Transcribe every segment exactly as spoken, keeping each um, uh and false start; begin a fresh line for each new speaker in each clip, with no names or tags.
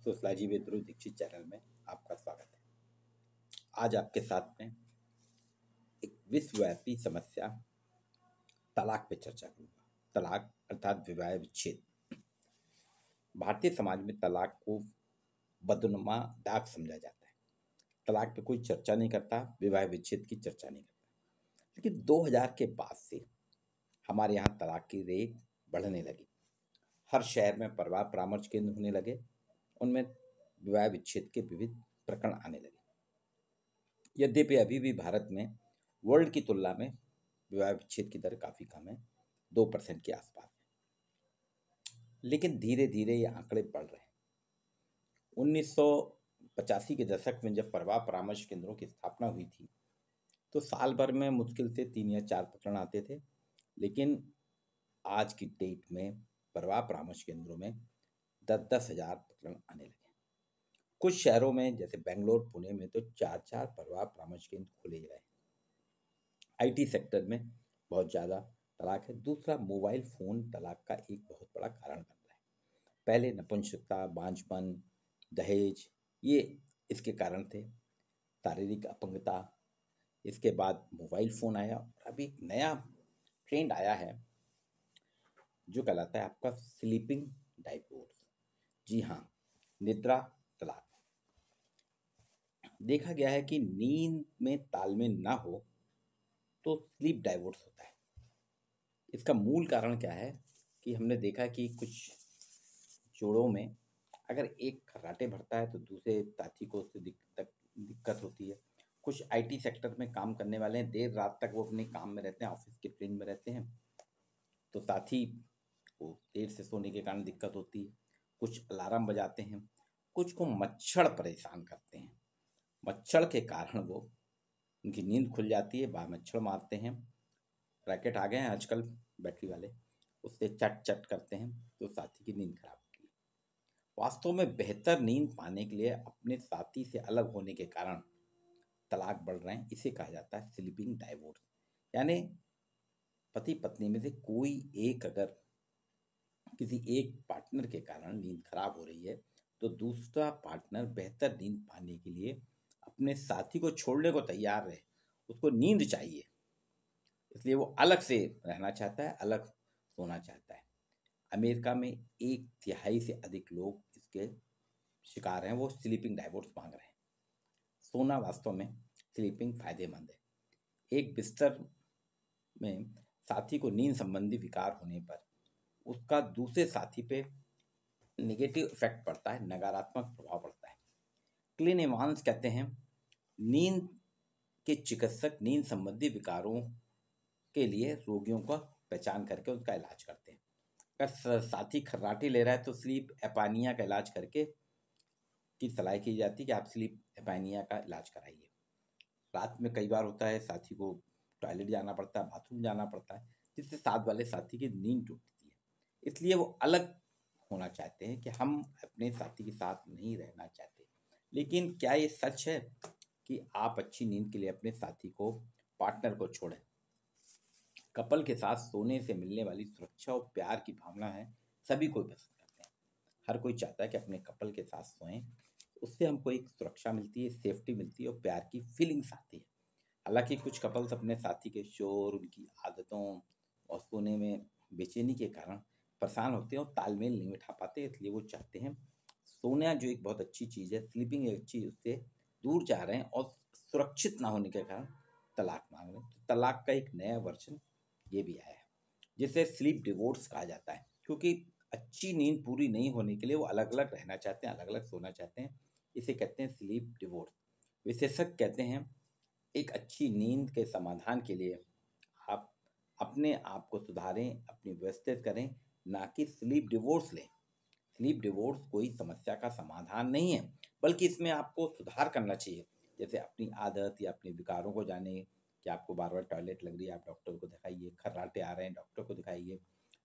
Sociology with Dhruv Dikshit channel में आपका स्वागत है। आज आपके साथ में एक विश्वव्यापी समस्या तलाक पे चर्चा करूंगा। तलाक अर्थात विवाह विच्छेद। भारतीय समाज में तलाक को बदनुमा दाग समझा जाता है। तलाक पे कोई चर्चा नहीं करता, विवाह विच्छेद की चर्चा नहीं करता। लेकिन दो हज़ार के बाद से हमारे यहाँ तलाक की रेट बढ़ने लगी। हर शहर में परिवार परामर्श केंद्र होने लगे, उनमें विवाह विच्छेद के विविध प्रकरण आने लगे। यद्यपि अभी भी भारत में वर्ल्ड की तुलना में विवाह विच्छेद की दर काफ़ी कम है, दो परसेंट के आसपास है। लेकिन धीरे धीरे ये आंकड़े बढ़ रहे हैं। उन्नीस सौ पचासी के दशक में जब परिवार परामर्श केंद्रों की स्थापना हुई थी तो साल भर में मुश्किल से तीन या चार प्रकरण आते थे, लेकिन आज की डेट में परिवार परामर्श केंद्रों में दस दस हजार प्रकरण आने लगे। कुछ शहरों में जैसे बेंगलोर, पुणे में तो चार चार परिवार परामर्श केंद्र खुले गए। आईटी सेक्टर में बहुत ज़्यादा तलाक है। दूसरा, मोबाइल फ़ोन तलाक का एक बहुत बड़ा कारण बन रहा है। पहले नपुंसकता, बांझपन, दहेज ये इसके कारण थे, शारीरिक अपंगता। इसके बाद मोबाइल फ़ोन आया और अभी एक नया ट्रेंड आया है जो कहलाता है आपका स्लीपिंग डाइवोर्स। जी हाँ, निद्रा तलाक। देखा गया है कि नींद में तालमेल ना हो तो स्लीप डाइवोर्स होता है। इसका मूल कारण क्या है कि हमने देखा कि कुछ जोड़ों में अगर एक खर्राटे भरता है तो दूसरे साथी को उससे दिक्कत दिक्कत होती है। कुछ आईटी सेक्टर में काम करने वाले हैं, देर रात तक वो अपने काम में रहते हैं, ऑफिस के ट्रेन में रहते हैं, तो साथी को देर से सोने के कारण दिक्कत होती है। कुछ अलार्म बजाते हैं, कुछ को मच्छर परेशान करते हैं। मच्छर के कारण वो उनकी नींद खुल जाती है, बाहर मच्छर मारते हैं। रैकेट आ गए हैं आजकल बैटरी वाले, उससे चट चट करते हैं तो साथी की नींद खराब होती है। वास्तव में बेहतर नींद पाने के लिए अपने साथी से अलग होने के कारण तलाक बढ़ रहे हैं। इसे कहा जाता है स्लीपिंग डाइवोर्स। यानी पति पत्नी में से कोई एक अगर किसी एक पार्टनर के कारण नींद खराब हो रही है तो दूसरा पार्टनर बेहतर नींद पाने के लिए अपने साथी को छोड़ने को तैयार रहे। उसको नींद चाहिए, इसलिए वो अलग से रहना चाहता है, अलग सोना चाहता है। अमेरिका में एक तिहाई से अधिक लोग इसके शिकार हैं, वो स्लीपिंग डाइवोर्स मांग रहे हैं। सोना वास्तव में स्लीपिंग फायदेमंद है। एक बिस्तर में साथी को नींद संबंधी विकार होने पर उसका दूसरे साथी पे नेगेटिव इफेक्ट पड़ता है, नकारात्मक प्रभाव पड़ता है। क्लिन एवांस कहते हैं, नींद के चिकित्सक नींद संबंधी विकारों के लिए रोगियों का पहचान करके उसका इलाज करते हैं। अगर साथी खर्राटे ले रहा है तो स्लीप एपानिया का इलाज करके की सलाह की जाती है कि आप स्लीप एपानिया का इलाज कराइए। रात में कई बार होता है साथी को टॉयलेट जाना पड़ता है, बाथरूम जाना पड़ता है, जिससे साथ वाले साथी की नींद टूटती है। इसलिए वो अलग होना चाहते हैं कि हम अपने साथी के साथ नहीं रहना चाहते। लेकिन क्या ये सच है कि आप अच्छी नींद के लिए अपने साथी को, पार्टनर को छोड़ें? कपल के साथ सोने से मिलने वाली सुरक्षा और प्यार की भावना है, सभी कोई पसंद करते हैं। हर कोई चाहता है कि अपने कपल के साथ सोएं, उससे हमको एक सुरक्षा मिलती है, सेफ्टी मिलती है और प्यार की फीलिंग्स आती है। हालांकि कुछ कपल्स अपने साथी के शोर, उनकी आदतों और सोने में बेचैनी के कारण परेशान होते हैं और तालमेल नहीं बिठा पाते। इसलिए वो चाहते हैं सोना जो एक बहुत अच्छी चीज़ है, स्लीपिंग एक अच्छी, उससे दूर जा रहे हैं और सुरक्षित ना होने के कारण तलाक मांग रहे हैं। तो तलाक का एक नया वर्जन ये भी आया है जिसे स्लीप डिवोर्स कहा जाता है, क्योंकि अच्छी नींद पूरी नहीं होने के लिए वो अलग अलग रहना चाहते हैं, अलग अलग सोना चाहते हैं। इसे कहते हैं स्लीप डिवोर्स। विशेषज्ञ कहते हैं एक अच्छी नींद के समाधान के लिए आप अपने आप को सुधारें, अपनी व्यवस्थित करें, ना कि स्लीप डिवोर्स लें। स्लीप डिवोर्स कोई समस्या का समाधान नहीं है, बल्कि इसमें आपको सुधार करना चाहिए। जैसे अपनी आदत या अपने विकारों को जाने कि आपको बार बार टॉयलेट लग रही है, आप डॉक्टर को दिखाइए। खर्राटे आ रहे हैं, डॉक्टर को दिखाइए।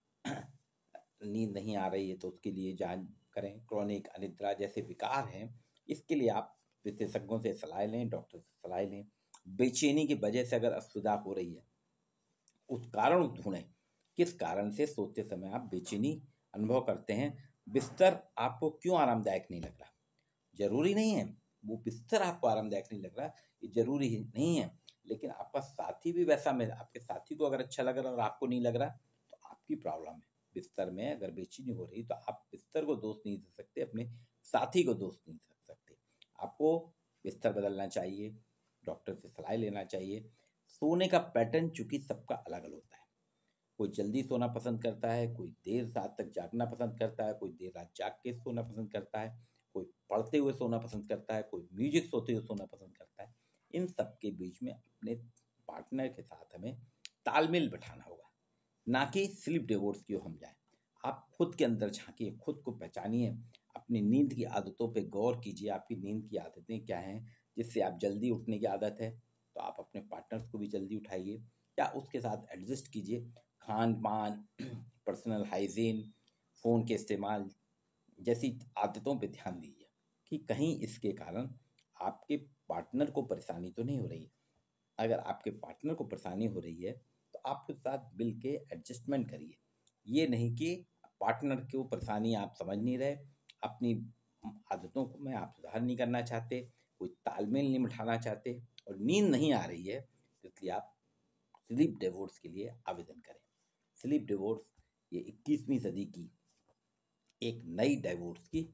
नींद नहीं आ रही है तो उसके लिए जांच करें। क्रॉनिक अनिद्रा जैसे विकार हैं, इसके लिए आप विशेषज्ञों से सलाह लें, डॉक्टर से सलाह लें। बेचैनी की वजह से अगर असुविधा हो रही है, उस कारण ढूंढें, किस कारण से सोते समय आप बेचैनी अनुभव करते हैं। बिस्तर आपको क्यों आरामदायक नहीं लग रहा? ज़रूरी नहीं है, वो बिस्तर आपको आरामदायक नहीं लग रहा, ये ज़रूरी ही नहीं है, लेकिन आपका साथी भी वैसा मिल आपके साथी को अगर अच्छा लग रहा है और आपको नहीं लग रहा, तो आपकी प्रॉब्लम है। बिस्तर में अगर बेचैनी हो रही, तो आप बिस्तर को दोष नहीं दे सकते, अपने साथी को दोष नहीं दे सकते। आपको बिस्तर बदलना चाहिए, डॉक्टर से सलाह लेना चाहिए। सोने का पैटर्न चूँकि सबका अलग-अलग होता है। कोई जल्दी सोना पसंद करता है, कोई देर रात तक जागना पसंद करता है, कोई देर रात जाग के सोना पसंद करता है, कोई पढ़ते हुए सोना पसंद करता है, कोई म्यूजिक सोते हुए सोना पसंद करता है। इन सब के बीच में अपने पार्टनर के साथ हमें तालमेल बिठाना होगा, ना कि स्लीप डिवोर्स की ओर हम जाएँ। आप खुद के अंदर झाँकिए, खुद को पहचानिए, अपनी नींद की आदतों पे गौर कीजिए, आपकी नींद की आदतें क्या हैं, जिससे आप जल्दी उठने की आदत है, तो आप अपने पार्टनर्स को भी जल्दी उठाइए या उसके साथ एडजस्ट कीजिए। खान-पान, पर्सनल हाइजीन, फ़ोन के इस्तेमाल जैसी आदतों पे ध्यान दीजिए कि कहीं इसके कारण आपके पार्टनर को परेशानी तो नहीं हो रही है। अगर आपके पार्टनर को परेशानी हो रही है, तो आप उसके साथ मिल के एडजस्टमेंट करिए। ये नहीं कि पार्टनर को परेशानी आप समझ नहीं रहे, अपनी आदतों को में आप सुधार नहीं करना चाहते, कोई तालमेल नहीं बिठाना चाहते और नींद नहीं आ रही है, तो इसलिए आप स्लीप डिवोर्स के लिए आवेदन करें। स्लीप डिवोर्स ये इक्कीसवीं सदी की एक नई डिवोर्स की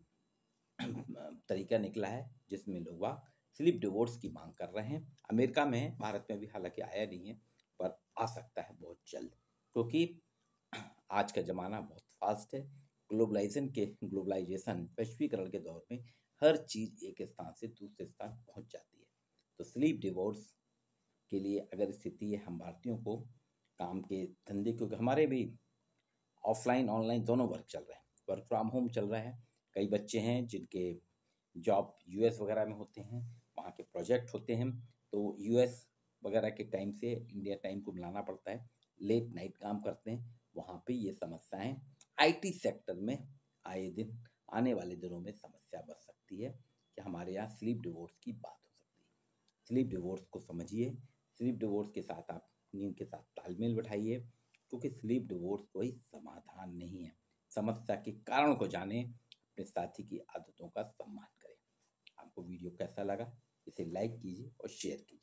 तरीका निकला है, जिसमें लोग बाग स्लीप डिवोर्स की मांग कर रहे हैं। अमेरिका में है, भारत में भी हालांकि आया नहीं है, पर आ सकता है बहुत जल्द, क्योंकि आज का ज़माना बहुत फास्ट है। ग्लोबलाइजेशन के ग्लोबलाइजेशन वैश्वीकरण के दौर में हर चीज़ एक स्थान से दूसरे स्थान पहुंच जाती है। तो स्लीप डिवोर्स के लिए अगर स्थिति है, हम भारतीयों को काम के धंधे, क्योंकि हमारे भी ऑफलाइन ऑनलाइन दोनों वर्क चल रहे हैं, वर्क फ्रॉम होम चल रहा है। कई बच्चे हैं जिनके जॉब यूएस वगैरह में होते हैं, वहाँ के प्रोजेक्ट होते हैं, तो यूएस वगैरह के टाइम से इंडिया टाइम को मिलाना पड़ता है, लेट नाइट काम करते हैं। वहाँ पे ये समस्याएं आईटी सेक्टर में आए दिन आने वाले दिनों में समस्या बढ़ सकती है कि हमारे यहाँ स्लीप डिवोर्स की बात हो सकती है। स्लीप डिवोर्स को समझिए, स्लीप डिवोर्स के साथ आप नींद के साथ तालमेल बैठाइए, क्योंकि स्लीप डिवोर्स कोई समाधान नहीं है। समस्या के कारण को जाने, अपने साथी की आदतों का सम्मान करें। आपको वीडियो कैसा लगा, इसे लाइक कीजिए और शेयर कीजिए।